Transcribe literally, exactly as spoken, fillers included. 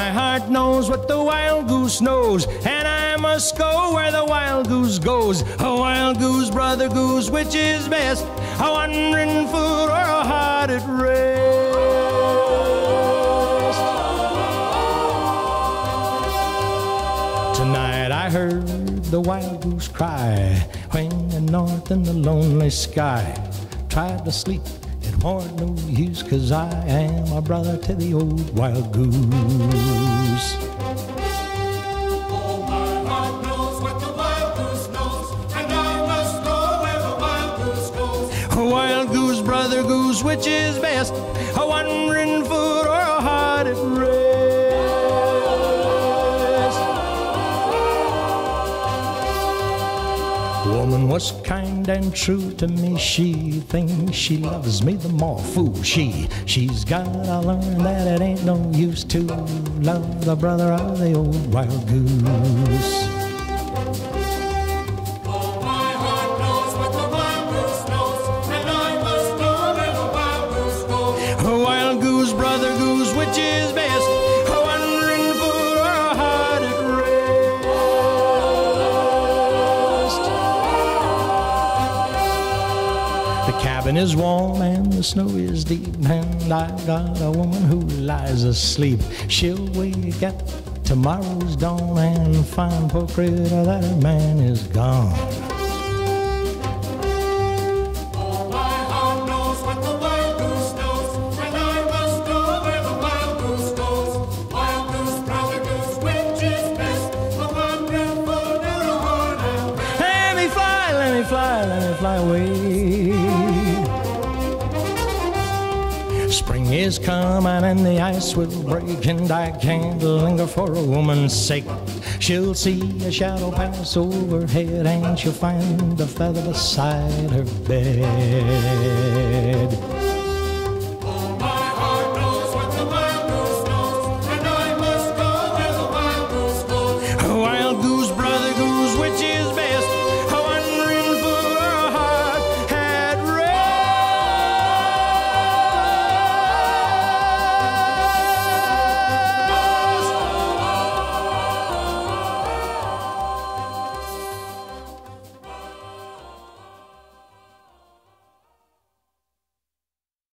my heart knows what the wild goose knows, and I must go where the wild goose goes. A wild goose, brother goose, which is best? A wandering foot or a heart at rest? Tonight I heard the wild goose cry, winging north in the lonely sky. Tried to sleep, it warn't no use, 'cause I am a brother to the old wild goose. Oh, my heart knows what the wild goose knows, and I must go where the wild goose goes. A wild goose, brother goose, which is best? A wandering foot or a heart at rest? Woman was kind and true to me. She thinks she loves me the more. Fool she, she's gotta learn that it ain't no use to love the brother of the old wild goose. Oh, my heart knows what the wild goose knows, and I must go where the wild goose goes. A wild goose, brother goose, which is best? A wandering foot or a heart at rest? The cabin is warm and the snow is deep, and I got a woman who lies asleep. She'll wake at tomorrow's dawn and find, poor critter, that her man is gone. Oh, my heart knows what the wild goose knows, and I must go where the wild goose goes. Wild goose, brother goose, which is best? A wandering foot or a heart at rest? Let me fly, let me fly, let me fly away. Spring is coming and the ice will break, and I can't linger for a woman's sake. She'll see a shadow pass overhead, and she'll find a feather beside her bed.